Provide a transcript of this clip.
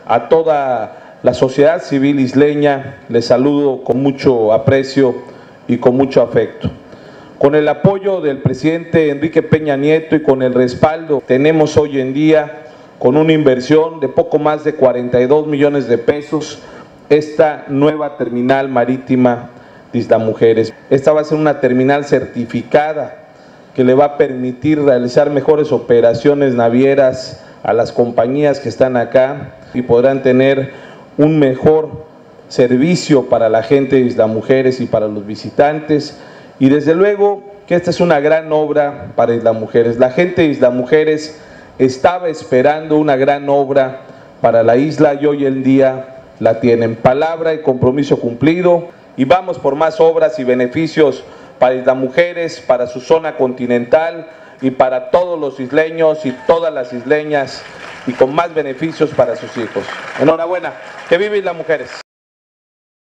a toda la sociedad civil isleña, les saludo con mucho aprecio y con mucho afecto. Con el apoyo del presidente Enrique Peña Nieto y con el respaldo tenemos hoy en día, con una inversión de poco más de 42 millones de pesos, esta nueva terminal marítima de Isla Mujeres. Esta va a ser una terminal certificada que le va a permitir realizar mejores operaciones navieras a las compañías que están acá y podrán tener un mejor servicio para la gente de Isla Mujeres y para los visitantes. Y desde luego que esta es una gran obra para Isla Mujeres. La gente de Isla Mujeres estaba esperando una gran obra para la isla y hoy en día la tienen. Palabra y compromiso cumplido, y vamos por más obras y beneficios para Isla Mujeres, para su zona continental y para todos los isleños y todas las isleñas, y con más beneficios para sus hijos. Enhorabuena, que viva Isla Mujeres.